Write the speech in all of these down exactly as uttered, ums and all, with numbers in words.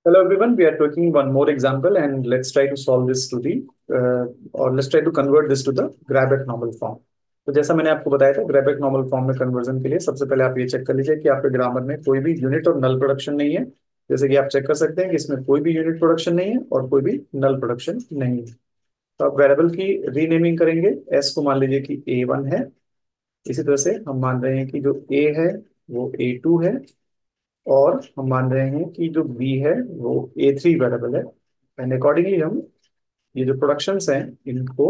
Hello everyone, we are taking one more example and let's try to solve this to the uh, or let's try to convert this to the Grabec normal form. तो जैसा मैंने आपको बताया था Grabec normal form में conversion के लिए सबसे पहले आप ये चेक कर लीजिए कि आपके ग्रामर में कोई भी यूनिट और नल प्रोडक्शन नहीं है। जैसे कि आप चेक कर सकते हैं कि इसमें कोई भी यूनिट प्रोडक्शन नहीं है और कोई भी नल प्रोडक्शन नहीं है। तो आप वेरिएबल की रीनेमिंग करेंगे। एस को मान लीजिए कि ए वन है। इसी तरह से हम मान रहे हैं कि जो ए है वो ए टू है और हम मान रहे हैं कि जो बी है वो ए थ्री वेरिएबल है। एंड अकॉर्डिंगली हम ये जो प्रोडक्शंस हैं इनको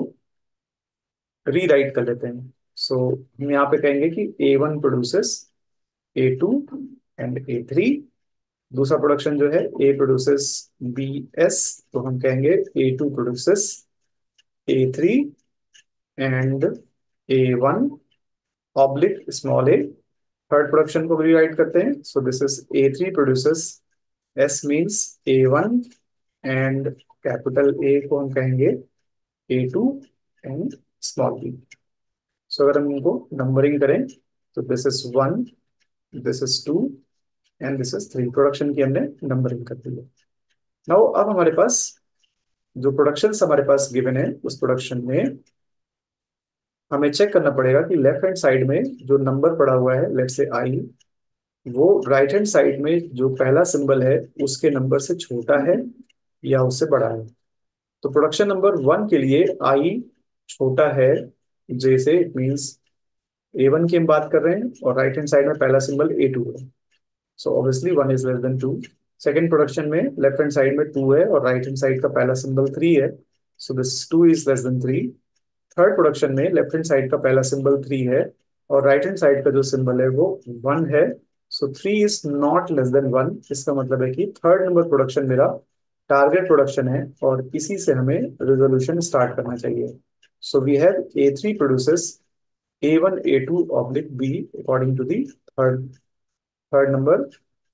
रीराइट कर लेते हैं। सो so, हम यहाँ पे कहेंगे कि A one produces A two and A three. दूसरा प्रोडक्शन जो है ए प्रोड्यूसेस बी एस, तो हम कहेंगे A two produces A three and A one oblique small a. Third production को रीराइट करते हैं। So this is A three produces S means A one and capital A को हम कहेंगे A two and small b. So अगर हम इनको numbering करें तो this is one, this is two and this is three. Production की हमने नंबरिंग कर दी है। नाउ अब हमारे पास जो प्रोडक्शन हमारे पास गिवन है उस प्रोडक्शन में हमें चेक करना पड़ेगा कि लेफ्ट हैंड साइड में जो नंबर पड़ा हुआ है लेट्स से आई, वो राइट हैंड साइड में जो पहला सिंबल है उसके नंबर से छोटा है या उससे बड़ा है। तो प्रोडक्शन नंबर वन के लिए आई छोटा है जे से, इट मीन्स ए वन की हम बात कर रहे हैं और राइट हैंड साइड में पहला सिंबल ए टू है। So obviously one is less than two. Second production में लेफ्ट हैंड साइड में टू है और राइट हैंड साइड का पहला सिंबल थ्री है। So this two is less than three. Third production में लेफ्ट हैंड साइड का पहला सिंबल थ्री है और राइट हैंड साइड का जो सिंबल है वो वन है। So three is not less than one. इसका मतलब है कि थर्ड नंबर प्रोडक्शन मेरा टारगेट प्रोडक्शन है और इसी से हमें रेजोल्यूशन स्टार्ट करना चाहिए। So we have A three produces A one A two oblique B according to the third third number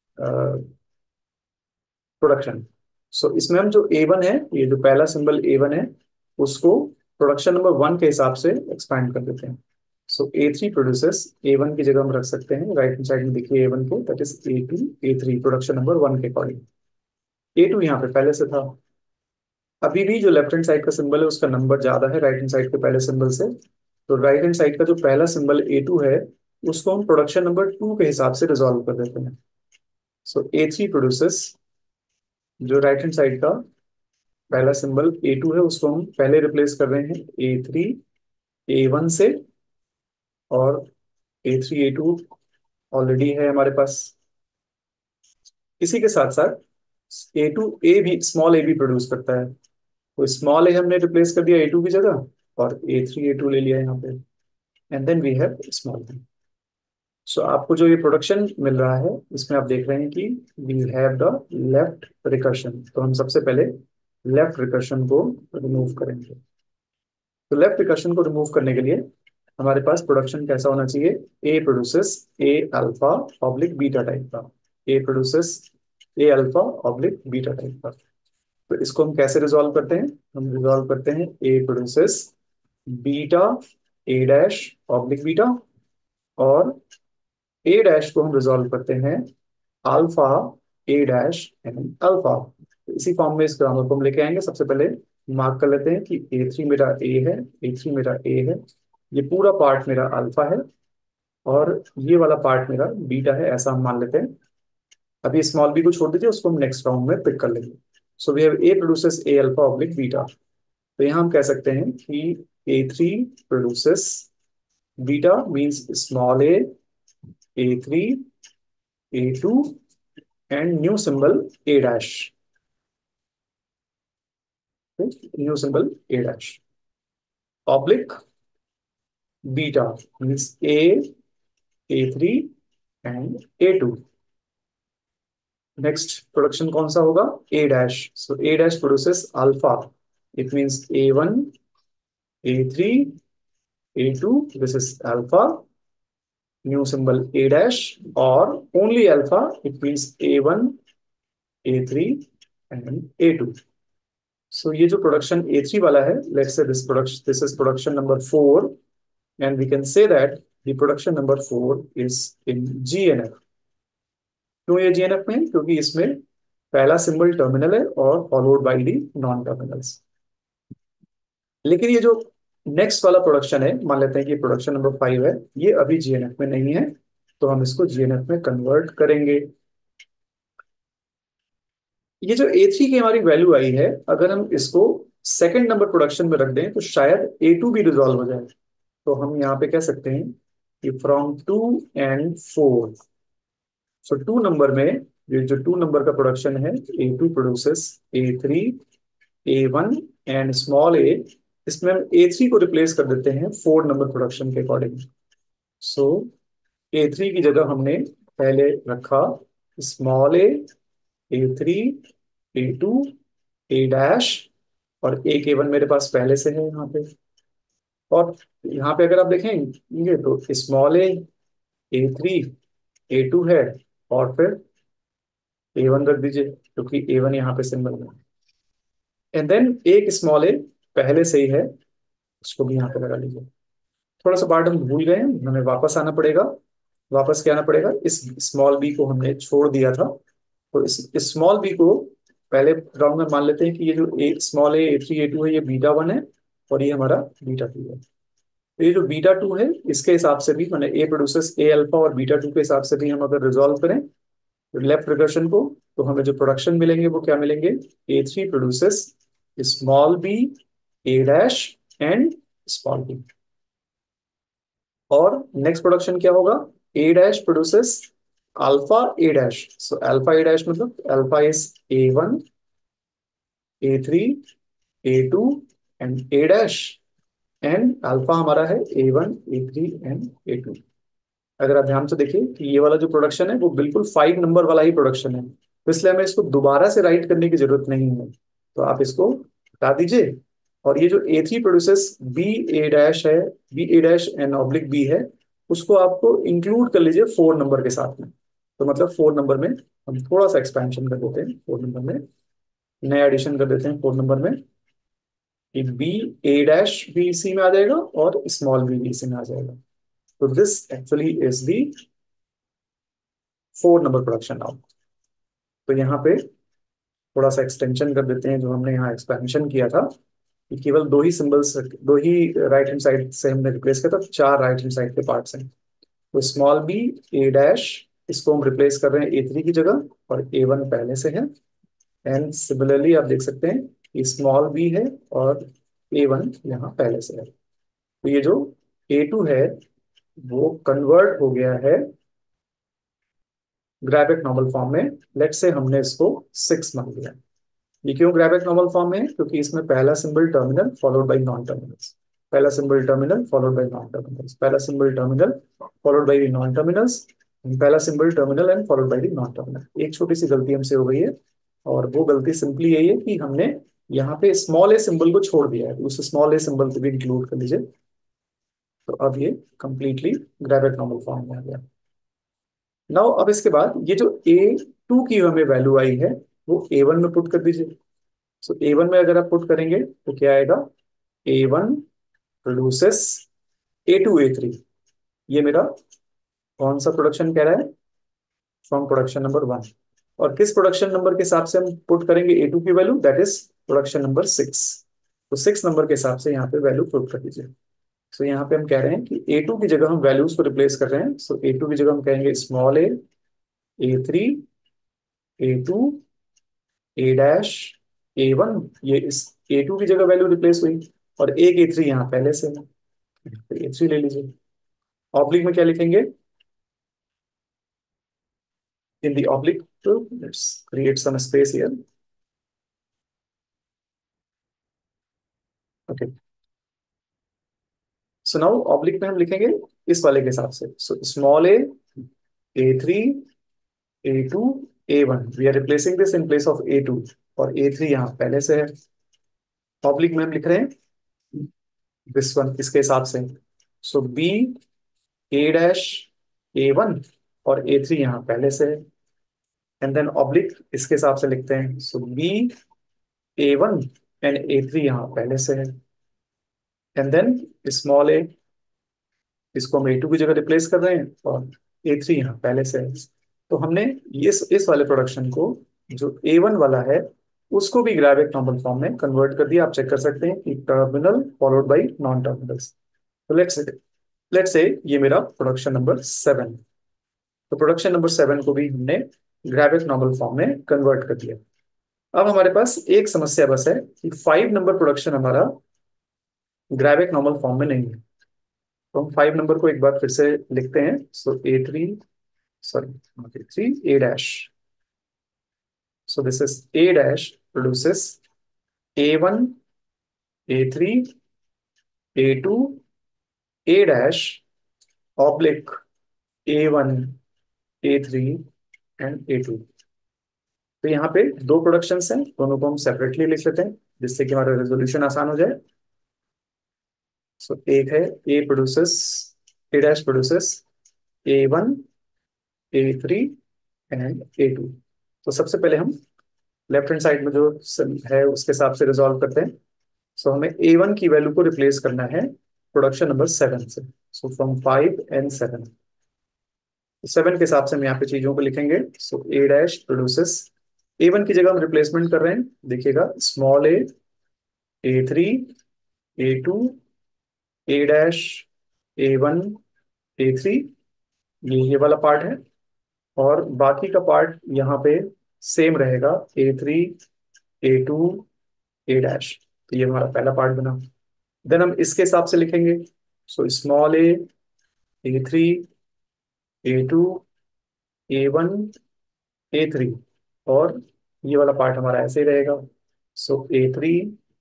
production. So इसमें हम जो ए वन है, ये जो पहला सिंबल ए वन है, उसको प्रोडक्शन नंबर वन के हिसाब से एक्सपैंड कर देते हैं। So A three produces A one की जगह हम रख सकते हैं राइट हैंड साइड में, देखिए ए वन को, that is A two A three production number one के अकॉर्डिंग। ए टू यहाँ पे पहले से था। अभी भी जो लेफ्ट हैंड साइड का सिंबल है उसका नंबर ज्यादा है राइट हैंड साइड के पहले सिंबल से। तो राइट हैंड साइड का जो पहला सिंबल ए टू है उसको हम प्रोडक्शन नंबर टू के हिसाब से रिजॉल्व कर देते हैं। सो ए थ्री प्रोड्यूसेस जो राइट हैंड साइड का पहला सिंबल ए टू है उसको हम पहले रिप्लेस कर रहे हैं ए थ्री ए वन से, और A three A two already है हमारे पास। इसी के साथ साथ ए टू ए भी स्मॉल ए भी प्रोड्यूस करता है, तो स्मॉल ए हमने रिप्लेस कर दिया ए टू की जगह और ए थ्री ए टू ले लिया यहाँ पे, and then we have small b. So आपको जो ये प्रोडक्शन मिल रहा है इसमें आप देख रहे हैं कि we have the left recursion. तो हम सबसे पहले लेफ्ट रिकर्शन को रिमूव करेंगे। तो लेफ्ट रिकर्शन को रिमूव करने के लिए हमारे पास प्रोडक्शन कैसा होना चाहिए? A produces A alpha oblique beta type का, A produces A alpha oblique beta type का। तो इसको हम कैसे रिजॉल्व करते हैं? हम रिजॉल्व करते हैं A produces beta A dash oblique beta, और ए डैश को हम रिजॉल्व करते हैं alpha A dash and alpha. तो इसी फॉर्म में इस ग्रामर को हम लेके आएंगे। सबसे पहले मार्क कर लेते हैं कि ए थ्री मेरा ए है, ए थ्री मेरा ए है, ये पूरा पार्ट मेरा अल्फा है और ये वाला पार्ट मेरा बीटा है, ऐसा हम मान लेते हैं। अभी स्मॉल बी को छोड़ दीजिए, उसको हम नेक्स्ट राउंड में पिक कर लेंगे। So we have A produces A alpha oblique beta. तो यहाँ हम कह सकते हैं कि A three produces beta means small A, A three, A two and new symbol A dash, new symbol A dash oblique beta means A, A three and A two. Next production कौन सा होगा? A dash. So A dash produces alpha, it means A one, A three, A two, this is alpha, new symbol A dash, और only alpha, it means A one, A three and A two. So ये जो production A three वाला है, let's say this production this is production number four, and we can say that the production number four is in G N F. क्यों ये जी N F में? क्योंकि इसमें पहला सिंबल टर्मिनल है और followed by the non terminals. लेकिन ये जो नेक्स्ट वाला प्रोडक्शन है, मान लेते हैं कि प्रोडक्शन नंबर फाइव है, ये अभी जीएनएफ में नहीं है, तो हम इसको जीएनएफ में कन्वर्ट करेंगे। ये जो ए थ्री की हमारी वैल्यू आई है, अगर हम इसको सेकंड नंबर प्रोडक्शन में रख दें तो शायद ए टू भी रिजॉल्व हो जाए। तो हम यहाँ पे कह सकते हैं कि from two and four, so two number में, ये जो टू नंबर का प्रोडक्शन है, A two produces A three, A one and small a, इसमें हम ए थ्री को रिप्लेस कर देते हैं फोर नंबर प्रोडक्शन के अकॉर्डिंग। सो ए थ्री की जगह हमने पहले रखा small A, A three, A two, A dash, और ए के वन मेरे पास पहले से है यहाँ पे। और यहाँ पे अगर आप देखेंगे तो small A, A three, A two है, और फिर ए वन रख दीजिए क्योंकि ए वन यहाँ पे सिंबल है। एंड देन एक स्मॉल ए पहले से ही है, उसको भी यहाँ पे लगा लीजिए। थोड़ा सा पार्ट हम भूल गए हैं, हमें वापस आना पड़ेगा। वापस क्या आना पड़ेगा, इस स्मॉल बी को हमने छोड़ दिया था, तो इस स्मॉल बी को पहले राउंड में मान लेते हैं कि ये जो A small A, A three, A two है, ये बीटा वन है, और ये हमारा बीटा टू है। तो ये जो बीटा टू है, इसके हिसाब से भी मैंने ए प्रोड्यूसस ए अल्फा और बीटा टू के हिसाब से भी हम अगर रिजॉल्व करें लेफ्ट रिग्रेशन को, तो हमें जो प्रोडक्शन मिलेंगे वो क्या मिलेंगे, A three produces small B, A dash and small b. और नेक्स्ट प्रोडक्शन क्या होगा, A dash produces alpha A dash, so alpha A dash मतलब alpha is A one, A three, A two and A dash, and alpha हमारा है A one, A three and A two. अगर आप ध्यान से देखिए कि ये वाला जो प्रोडक्शन है वो बिल्कुल फाइव नंबर वाला ही प्रोडक्शन है, तो इसलिए हमें इसको दोबारा से राइट करने की जरूरत नहीं है, तो आप इसको हटा दीजिए। और ये जो A three produces b A dash है, b A dash and oblique b है, उसको आपको इंक्लूड कर लीजिए फोर नंबर के साथ में। तो मतलब फोर नंबर में हम थोड़ा सा एक्सपेंशन कर देते हैं, फोर नंबर में नया एडिशन कर देते हैं फोर नंबर में, कि बी ए डैश भी इसी में आ जाएगा और स्मॉल बी भी इसी में आ जाएगा। तो this actually is the four number production now. तो यहाँ पे थोड़ा सा एक्सटेंशन कर देते हैं, जो हमने यहाँ एक्सपेंशन किया था कि केवल दो ही सिंबल्स, दो ही राइट हैंड साइड से हमने रिप्लेस किया था, चार राइट हैंड साइड के पार्ट्स हैं। तो स्मॉल बी, ए डैश, इसको हम रिप्लेस कर रहे हैं ए थ्री की जगह, और ए वन पहले से है। एंड सिमिलरली आप देख सकते हैं कि स्मॉल बी है और ए वन यहाँ पहले से है। तो ये जो ए टू है वो कन्वर्ट हो गया है ग्राफिक नॉर्मल फॉर्म में। लेट से हमने इसको सिक्स मान लिया। ये क्यों ग्राफिक नॉर्मल फॉर्म में है, क्योंकि इसमें पहला symbol terminal followed by non terminals, पहला symbol terminal followed by non terminals, पहला symbol terminal followed by non terminals, पहला symbol terminal and followed by non terminal. एक छोटी सी गलती हमसे हो गई है, और वो गलती सिंपली यही है कि हमने यहाँ पे स्मॉल ए सिंबल को छोड़ दिया है, तो उस स्मॉल ए सिंबल को भी इंक्लूड कर लीजिए। तो अब ये कंप्लीटली ग्राफिक नॉर्मल फॉर्म में आ गया। नाउ अब इसके बाद ये जो ए टू की हमें वैल्यू आई है वो ए वन में पुट कर दीजिए। सो ए वन में अगर आप पुट करेंगे तो क्या आएगा, A one produces A two A three. ये मेरा कौन सा प्रोडक्शन कह रहा है, फ्रॉम प्रोडक्शन नंबर वन। और किस प्रोडक्शन नंबर के हिसाब से हम पुट करेंगे ए टू की value, that is production number six. तो सिक्स नंबर के हिसाब से यहाँ पे वैल्यू पुट कर दीजिए। सो यहाँ पे हम कह रहे हैं कि ए टू की जगह हम वैल्यूज को रिप्लेस कर रहे हैं। सो ए टू की जगह हम कहेंगे small A, A three, A two, A dash, A one, ये इस ए टू की जगह वैल्यू रिप्लेस हुई, और एक ए थ्री यहाँ पहले से है, तो ए थ्री ले लीजिए। ऑब्लिक में क्या लिखेंगे, इन दी ऑब्लिक, तो let's create some space here. Okay, so now oblique में हम लिखेंगे इस वाले के हिसाब से। So small A, A three, A two, A one, we are replacing this in place of A two, और ए थ्री यहाँ पहले से है। ऑब्लिक में हम लिख रहे हैं दिस वन इसके हिसाब से। So B A dash, A one, और ए थ्री यहाँ पहले से है। एंड देन ऑब्लिक इसके हिसाब से लिखते हैं। So B A one and A three यहाँ पहले से है। एंड देन स्मॉल ए, इसको हम ए टू की जगह रिप्लेस कर रहे हैं, और ए थ्री यहाँ पहले से है। तो हमने इस इस वाले प्रोडक्शन को जो ए वन वाला है उसको भी ग्राबिक नॉर्मल फॉर्म में कन्वर्ट कर दिया। आप चेक कर सकते हैं कि terminal followed by non terminals. तो लेट्स लेट्स से ये मेरा प्रोडक्शन नंबर सेवन। तो प्रोडक्शन नंबर सेवन को भी हमने ग्राबिक नॉर्मल फॉर्म में कन्वर्ट कर दिया। अब हमारे पास एक समस्या बस है कि फाइव नंबर प्रोडक्शन हमारा ग्राबिक नॉर्मल फॉर्म में नहीं है। तो हम फाइव नंबर को एक बार फिर से लिखते हैं। So A three, sorry three A dash. So this is A dash produces A one, A three, A two, A dash oblique A one, A three and A two. तो यहाँ पे दो प्रोडक्शंस हैं, दोनों को हम सेपरेटली लिख लेते हैं जिससे कि हमारा रेजोल्यूशन आसान हो जाए। सो so, एक है A produces, A dash produces A one, A three and A two. तो सबसे पहले हम लेफ्ट हैंड साइड में जो है उसके हिसाब से रिजॉल्व करते हैं। सो so, हमें ए वन की वैल्यू को रिप्लेस करना है प्रोडक्शन नंबर सेवन से। So from five and seven, seven के हिसाब से हम यहाँ पे चीजों को लिखेंगे। So A dash produces, A one की जगह हम रिप्लेसमेंट कर रहे हैं, देखिएगा small A, A three, A two, A dash, A one, A three, ये ये वाला पार्ट है। और बाकी का पार्ट यहाँ पे सेम रहेगा, A three, A two, A dash. तो ये हमारा पहला पार्ट बना। देन हम इसके हिसाब से लिखेंगे। So small A, A three, A two, A one, A three, और ये वाला पार्ट हमारा ऐसे ही रहेगा। So A three,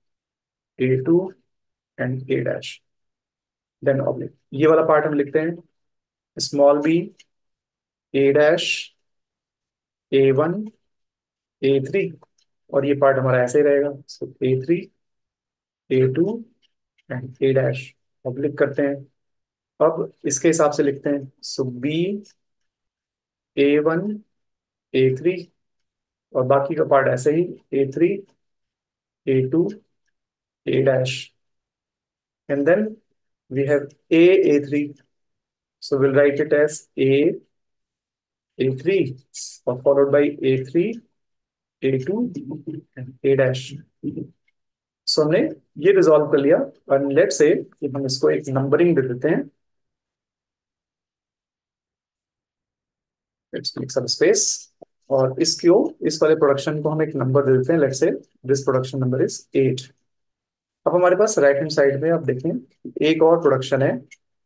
A two and A dash. Then oblique ये वाला पार्ट हम लिखते हैं small B, A dash, A one, A three, और ये पार्ट हमारा ऐसे ही रहेगा। So A three, A two and A dash oblique करते हैं। अब इसके हिसाब से लिखते हैं। So B, A one, A three, और बाकी का पार्ट ऐसे ही A three, A two, A dash, and then we have A, A three. So will write it as A, A three, और followed by A three, A two and A dash. So हमने ये resolve कर लिया। और let's say कि हम इसको एक नंबरिंग दे देते हैं। लेट्स मेक सम स्पेस, और इसको, इस वाले प्रोडक्शन को हम एक नंबर दे देते हैं। Let's say this production number is eight. अब हमारे पास राइट हैंड साइड में आप देखें एक और प्रोडक्शन है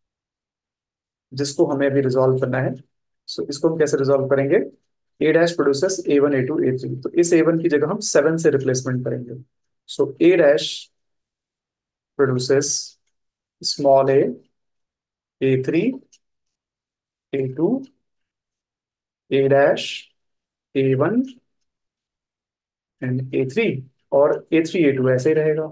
जिसको हमें अभी रिजॉल्व करना है। सो so, इसको हम कैसे रिजॉल्व करेंगे? A dash produces A one, A two, A three. तो इस ए वन की जगह हम सेवन से रिप्लेसमेंट करेंगे। So A dash produces small A, A three, A two, A dash, A one and A three, और ए थ्री, ए टू ऐसे ही रहेगा,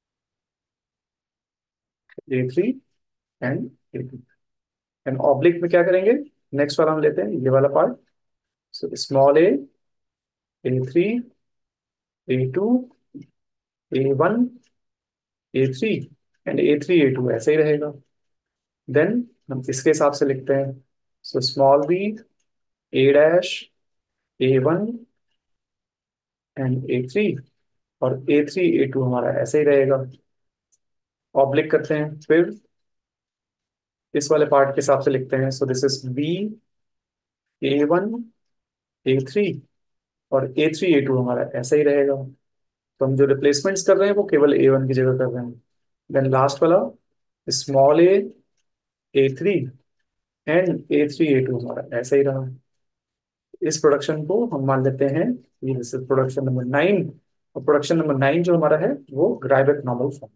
A three and A two. And oblique में क्या करेंगे? नेक्स्ट वाला हम लेते हैं ये वाला part. So small A, A three, A two, A one, A three and A three, A two ऐसे ही रहेगा। देन हम इसके हिसाब से लिखते हैं। So small B, A dash, A one and A three, और ए थ्री, ए टू हमारा ऐसे ही रहेगा। ऑब्लिक करते हैं, फिर इस वाले पार्ट के हिसाब से लिखते हैं। So this is B, A one, A three, और ए थ्री, ए टू हमारा ऐसे ही रहेगा। तो हम जो रिप्लेसमेंट्स कर रहे हैं वो केवल ए वन की जगह कर रहे हैं। देन लास्ट वाला small A, A three and A three, A two हमारा ऐसे ही रहा। इस प्रोडक्शन को हम मान लेते हैं ये प्रोडक्शन नंबर नाइन। और प्रोडक्शन नंबर नाइन जो हमारा है वो ग्राइबेक नॉर्मल फॉर्म।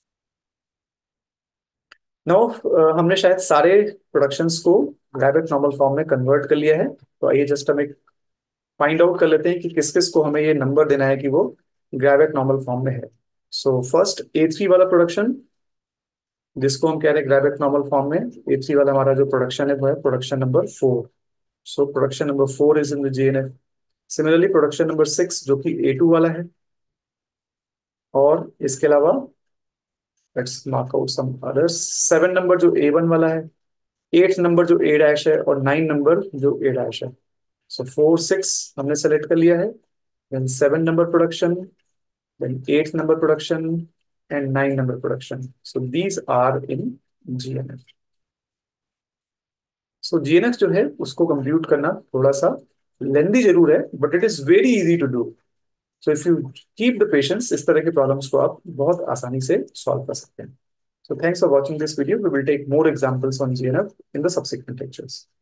नाउ हमने शायद सारे प्रोडक्शंस को ग्राइबेक नॉर्मल फॉर्म में कन्वर्ट कर लिया है। तो आइए जस्ट हम एक फाइंड आउट कर लेते हैं कि किस किस को हमें ये नंबर देना है कि वो ग्राइबेक नॉर्मल फॉर्म में है। सो फर्स्ट ए थ्री वाला प्रोडक्शन, जिसको हम कह रहे हैं ग्राइबेक नॉर्मल फॉर्म में, ए थ्री वाला हमारा जो प्रोडक्शन है वो है production number four. So production number four is in the G N F. Similarly production number six जो कि ए टू वाला है, और इसके अलावा let's mark out some others. Seven number जो ए वन वाला है, एट नंबर जो ए डैश है, और नाइन नंबर जो ए डैश है। सो फोर सिक्स हमने सेलेक्ट कर लिया है। then seven number production, then eight number production, and nine number production. So these are in G N F. So G N F जो है उसको compute करना थोड़ा सा लेंदी जरूर है, but it is very easy to do. So if you keep the patience, इस तरह के प्रॉब्लम्स को आप बहुत आसानी से सॉल्व कर सकते हैं. So thanks for watching this video. We will take more examples on G N F in the subsequent lectures.